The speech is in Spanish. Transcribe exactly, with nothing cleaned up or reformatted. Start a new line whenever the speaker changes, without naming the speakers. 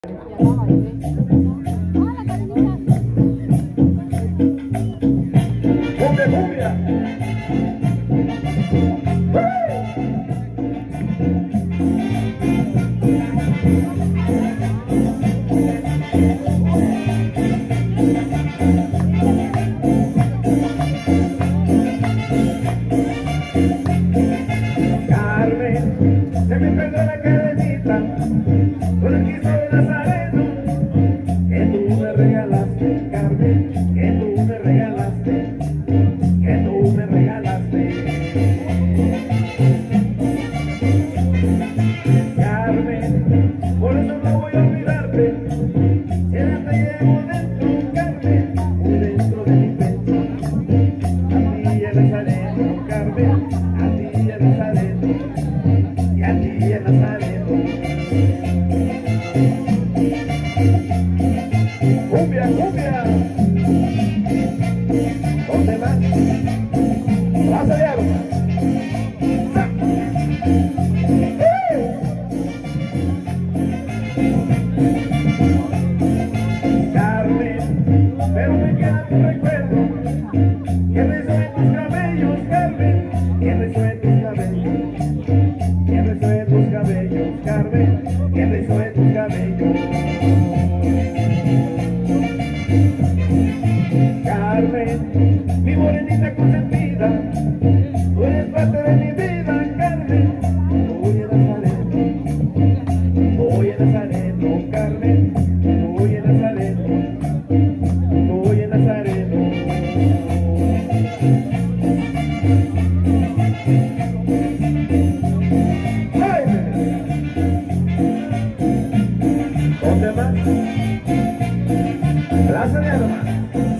Cumbia, cumbia. Carmen, se me perdió la cadenita con el quiso de Nazareno que tú me regalaste, Carmen, que tú me regalaste, que tú me regalaste. Carmen, por eso no voy a olvidarte, siempre te llevo dentro, Carmen, muy dentro de mi pecho. A ti el Nazareno, Carmen, a ti el Nazareno, y a ti el Nazareno. Cumbia, cumbia. ¿Dónde más? Plaza de Armas. Carmen, pero me queda tu recuerdo, que resuena tus cabellos, Carmen, que resuena tus cabellos, que resuena tus cabellos, Carmen, que resuena tus cabellos. Carmen, mi morenita consentida, tú eres parte de mi vida, Carmen. Voy a Nazareno, voy a Nazareno, Carmen, voy a Nazareno, voy a Nazareno. ¡Ay! ¿Dónde más? Plaza de Armas.